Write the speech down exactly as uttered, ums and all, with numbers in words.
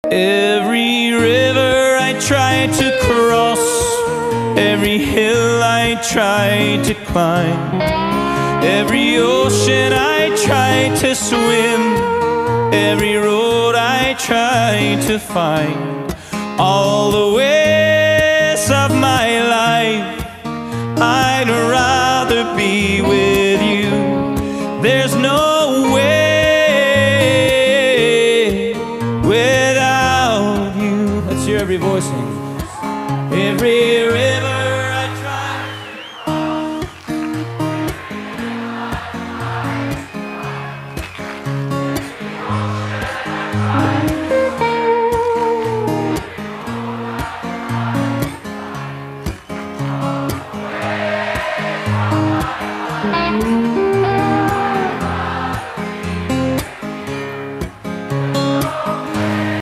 Every river I tried to cross, every hill I tried to climb, every ocean I tried to swim, every road I tried to find, all the ways of my life, I'd rather be with you. There's no way without you. Let's hear every voice sing. Every river